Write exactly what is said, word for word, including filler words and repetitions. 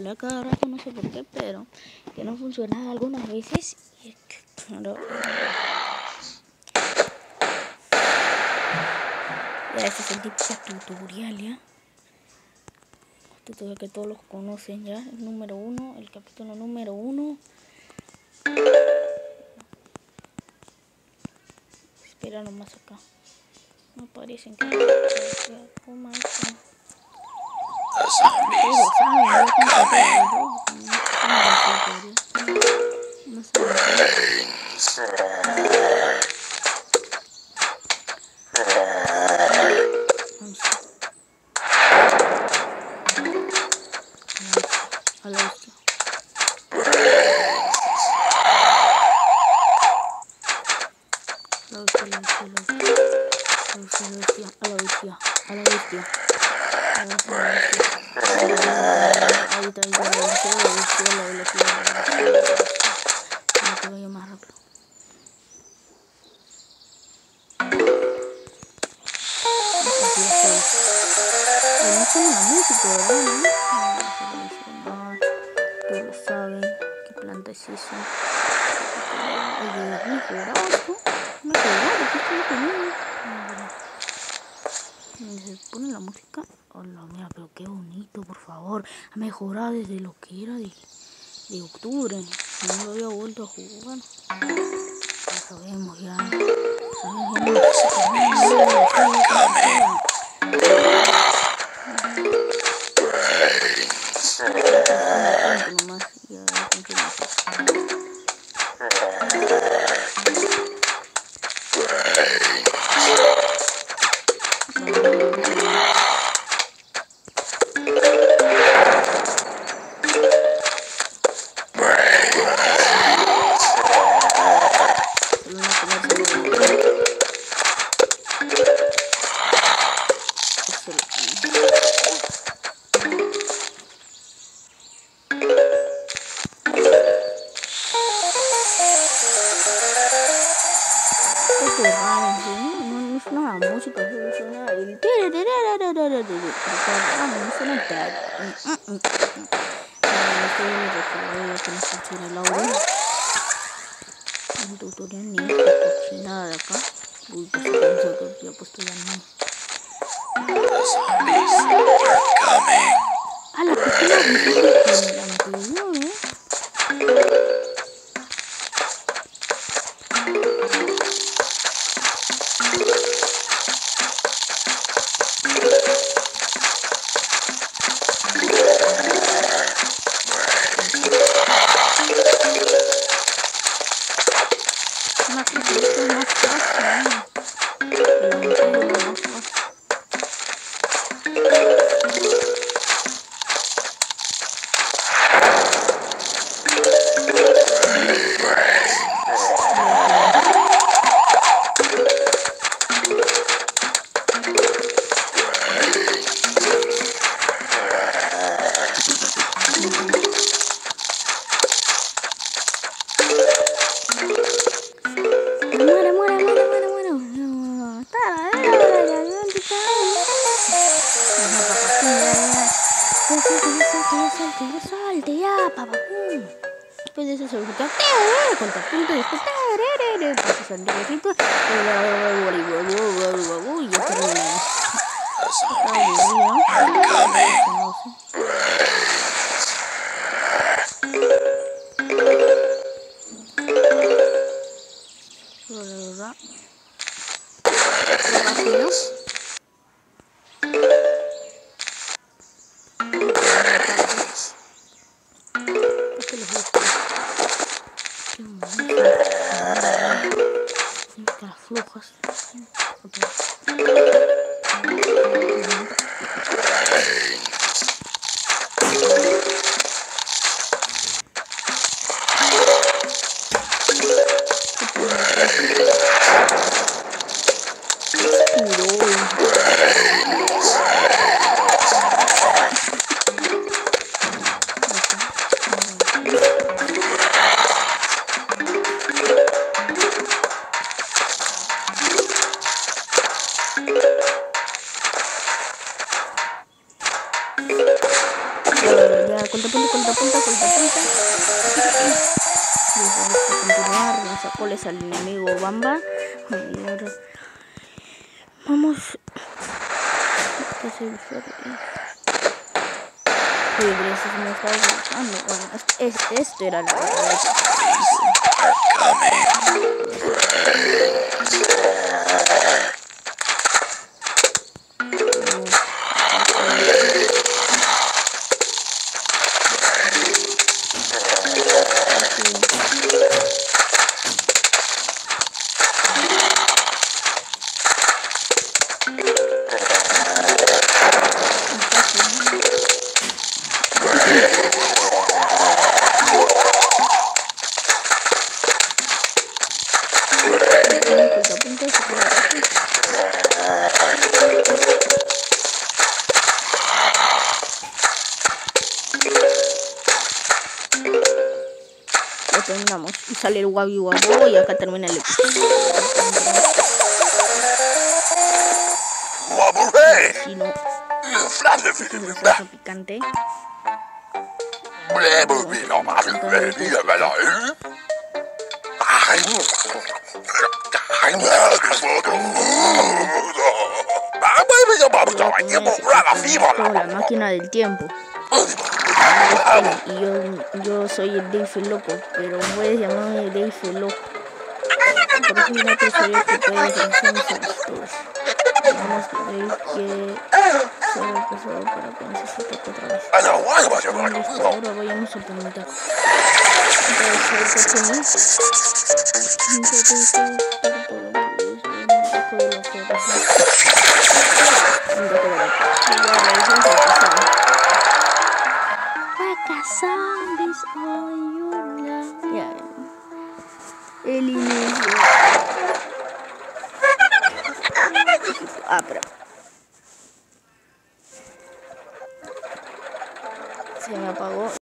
sale a cada rato, no sé por qué, pero que no funciona algunas veces. Y es que, claro, ya este es el típico tutorial, ya. Tutorial que todos los conocen ya. El número uno, el capítulo número uno. Espera nomás acá. No aparecen que ¿cómo es esto? The zombies are coming. A la bestia. La bestia, la bestia, la bestia. A la bestia, a la bestia. A la bestia. Ahorita hay la velocidad, la velocidad, la velocidad, la velocidad. Para que vaya más rápido. No suena la música, ¿verdad? ¿No? Todos lo saben. ¿Qué planta es eso? Oye, mejorado esto. Mejorado, ¿qué estoy teniendo? Se pone la música. Hola, mira, pero qué bonito, por favor. Ha mejorado desde lo que era de, de octubre. No lo había vuelto a jugar. Ya sabemos, ya. Sabemos, música, suena el el tutorial ni es nada de acá. Uy, pues se pensó que había puesto ya no. The zombies are coming. Ah, la pequeña de la anterior, ¿eh? Salte ya, papá. Después de eso se escucha con punto y después pasa salir un poquito y ya termina. The zombies are coming. Flojas. lanzacoles al enemigo Bamba. Y ahora vamos. ¿Qué se usa? Oye, pero eso se me estaba buscando. Bueno, es, es, esto era el terminamos y sale el Wabi Wabo y acá termina el episodio. Si no, es picante. Como la máquina del tiempo. Y yo, yo soy el Dave el loco, pero puedes llamarme Dave el loco. Por eso hay una tesorería que puede vencer mis todos. Vamos a ver que se ha pasado para que necesite otra vez. Ahora vayamos a preguntar. Zombies on your love. Ya. El inicio. Ah, pero se me apagó.